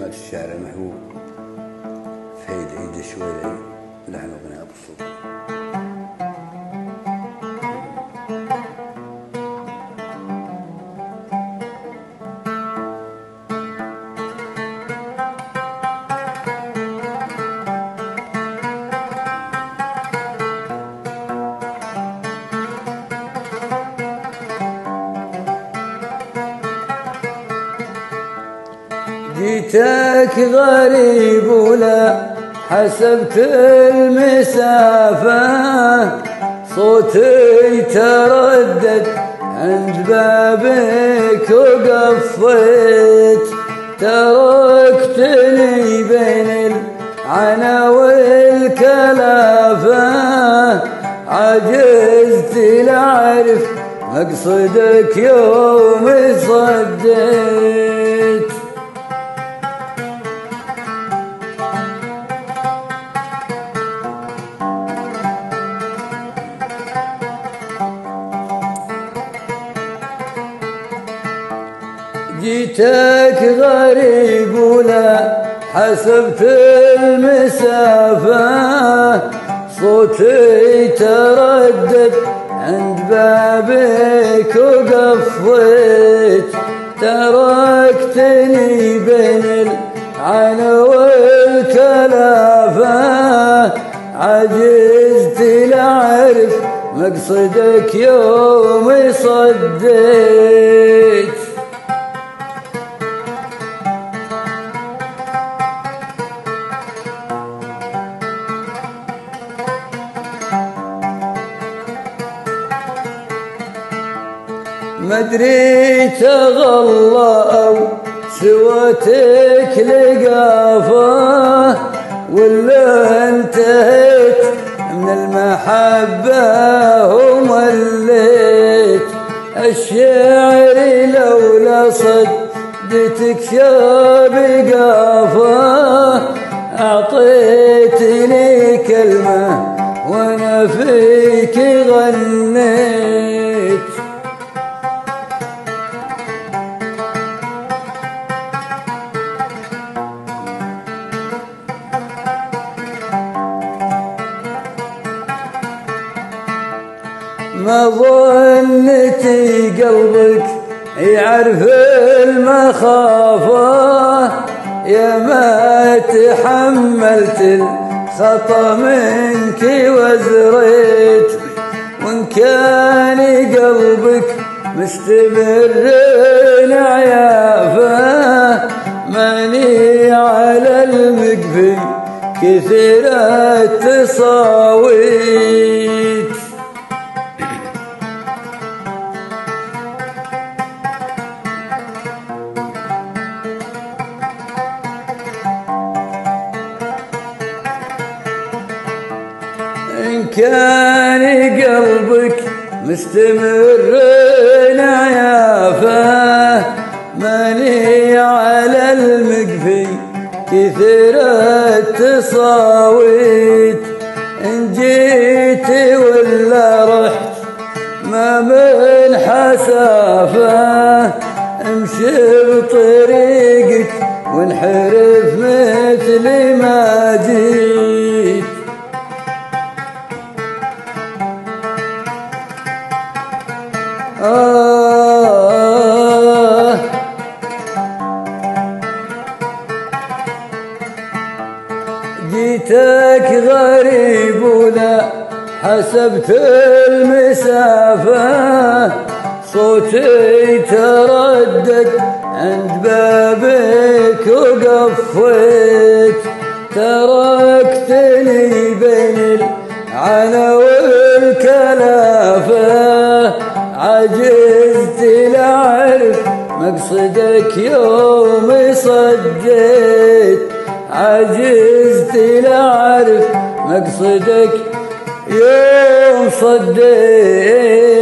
كلمات الشاعر المحبوب فهيد عيد الشويري، لحن أغنية أبو السلطان. جيتك غريب ولا حسبت المسافة، صوتي تردد عند بابك وقفيت، تركتني بين العنا والكلافة، عجزت لأعرف مقصدك يوم صديت. جيتك غريب ولا حسبت المسافة، صوتي تردد عند بابك وقفيت، تركتني بين العنا والكلافة، عجزت لأعرف مقصدك يوم صديت. مدري تغلى أو سوتك لقافة، ولا انتهيت من المحبة ومليت، الشعر لولا صدتك شاب قافة، أعطيتني كلمة وانا فيك غنيت. ما ظنتي قلبك يعرف المخافة، يا ما تحملت الخطا منك وزريت، وإن كان قلبك مستمر عيافة، ماني على المقفي كثير التصاويت. إن كان قلبك مستمر عيافة، ماني على المقفي كثير التصاويت، إن جيت ولا رحت ما من حسافة، امشي بطريقك وانحرف مثل ما جيت. جيتك غريب ولا حسبت المسافة، صوتي تردد عند بابك وقفيت، تركتني بين العنا والكلافة، عجزت لأعرف مقصدك يوم صديت، عجزت لأعرف مقصدك يوم صديت.